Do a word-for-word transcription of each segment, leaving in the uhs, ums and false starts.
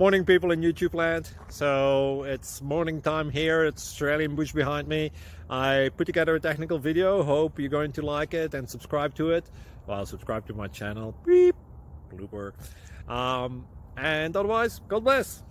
Morning, people in YouTube land. So it's morning time here. It's Australian bush behind me. I put together a technical video. Hope you're going to like it and subscribe to it. Well, subscribe to my channel. Beep. Blooper. Um, and otherwise, God bless.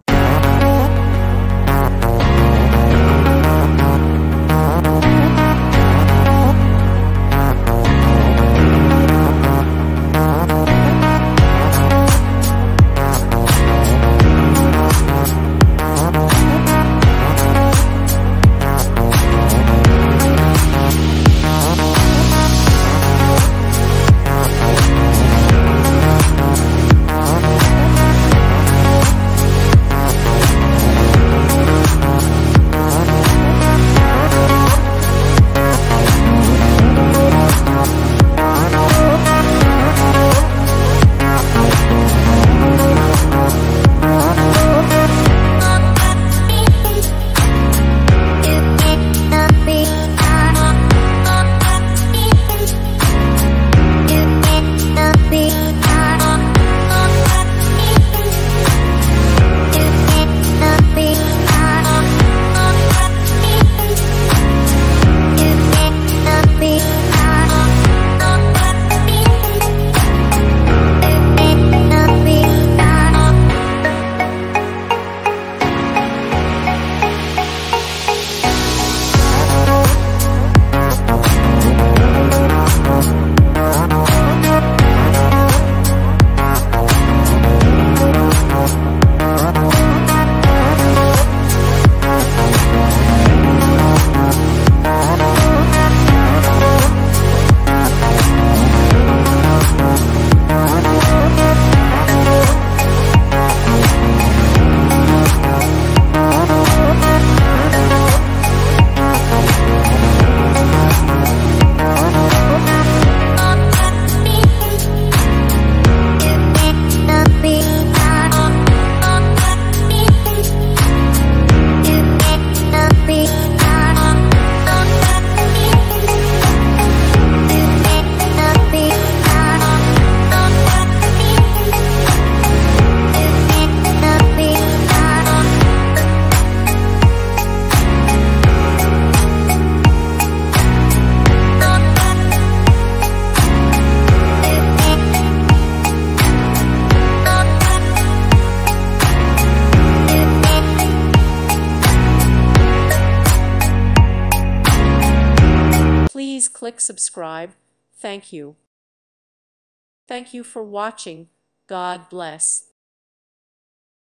Please click subscribe. Thank you. Thank you for watching. God bless.